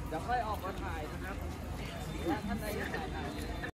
เดี๋ยวค่อยออกมาถ่ายนะครับถ้าท่านใดอยากถ่าย